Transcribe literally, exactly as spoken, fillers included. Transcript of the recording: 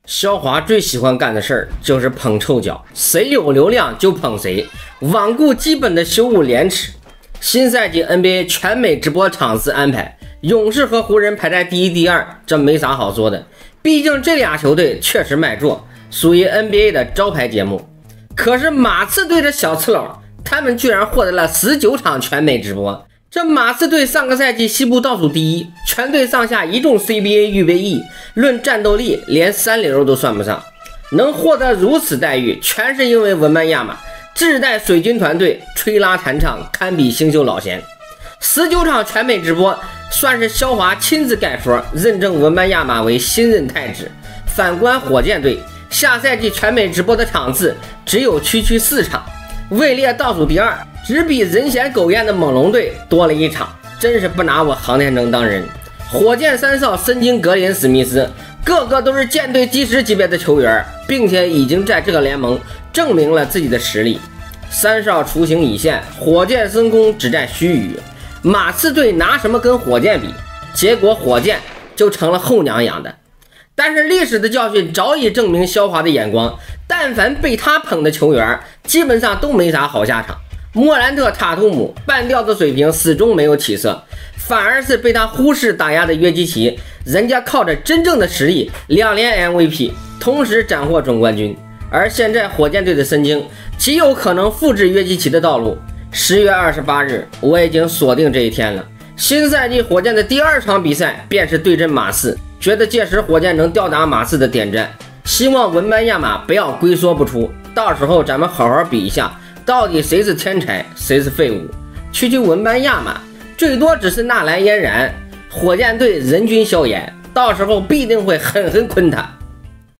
肖华最喜欢干的事儿就是捧臭脚，谁有流量就捧谁，罔顾基本的羞辱廉耻。新赛季 N B A 全美直播场次安排，勇士和湖人排在第一、第二，这没啥好说的，毕竟这俩球队确实卖座，属于 N B A 的招牌节目。可是马刺队的小刺佬，他们居然获得了十九场全美直播。这马刺队上个赛季西部倒数第一，全队上下一众 C B A 预备役，论战斗力连三流都算不上，能获得如此待遇，全是因为文班亚马自带水军团队吹拉弹唱，堪比星宿老贤。十九场全美直播算是肖华亲自盖戳，认证文班亚马为新任太子。反观火箭队，下赛季全美直播的场次只有区区四场，位列倒数第二，只比人嫌狗厌的猛龙队多了一场，真是不拿我航天城当人。火箭三少深经格林、史密斯，个个都是舰队基石级别的球员，并且已经在这个联盟证明了自己的实力。三少雏形已现，火箭升空只在须臾。马刺队拿什么跟火箭比？结果火箭就成了后娘养的。但是历史的教训早已证明肖华的眼光，但凡被他捧的球员基本上都没啥好下场。莫兰特、塔图姆半吊子水平始终没有起色，反而是被他忽视打压的约基奇，人家靠着真正的实力两连 M V P， 同时斩获总冠军。而现在火箭队的神经极有可能复制约基奇的道路。十月二十八日，我已经锁定这一天了。新赛季火箭的第二场比赛便是对阵马刺，觉得届时火箭能吊打马刺的点赞，希望文班亚马不要龟缩不出，到时候咱们好好比一下，到底谁是天才谁是废物。区区文班亚马最多只是纳兰嫣然，火箭队人均消炎，到时候必定会狠狠昆他。